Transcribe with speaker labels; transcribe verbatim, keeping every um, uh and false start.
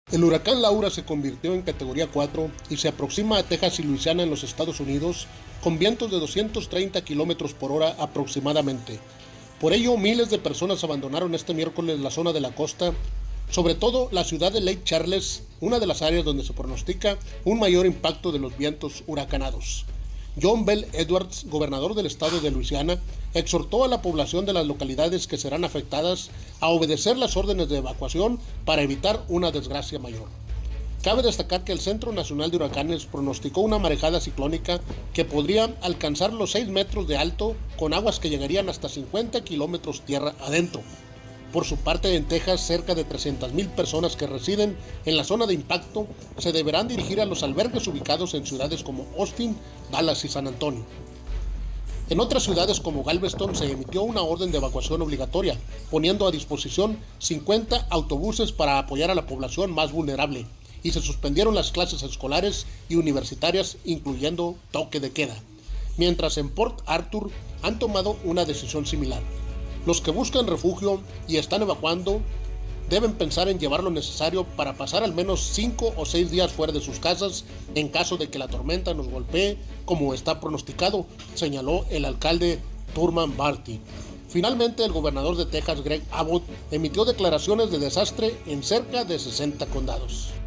Speaker 1: El huracán Laura se convirtió en categoría cuatro y se aproxima a Texas y Luisiana en los Estados Unidos con vientos de doscientos treinta kilómetros por hora aproximadamente. Por ello, miles de personas abandonaron este miércoles la zona de la costa, sobre todo la ciudad de Lake Charles, una de las áreas donde se pronostica un mayor impacto de los vientos huracanados. John Bel Edwards, gobernador del estado de Luisiana, exhortó a la población de las localidades que serán afectadas a obedecer las órdenes de evacuación para evitar una desgracia mayor. Cabe destacar que el Centro Nacional de Huracanes pronosticó una marejada ciclónica que podría alcanzar los seis metros de alto con aguas que llegarían hasta cincuenta kilómetros tierra adentro. Por su parte, en Texas, cerca de trescientas mil personas que residen en la zona de impacto se deberán dirigir a los albergues ubicados en ciudades como Austin, Dallas y San Antonio. En otras ciudades como Galveston se emitió una orden de evacuación obligatoria, poniendo a disposición cincuenta autobuses para apoyar a la población más vulnerable, y se suspendieron las clases escolares y universitarias, incluyendo toque de queda, mientras en Port Arthur han tomado una decisión similar. Los que buscan refugio y están evacuando deben pensar en llevar lo necesario para pasar al menos cinco o seis días fuera de sus casas en caso de que la tormenta nos golpee como está pronosticado, señaló el alcalde Thurman Barty. Finalmente, el gobernador de Texas, Greg Abbott, emitió declaraciones de desastre en cerca de sesenta condados.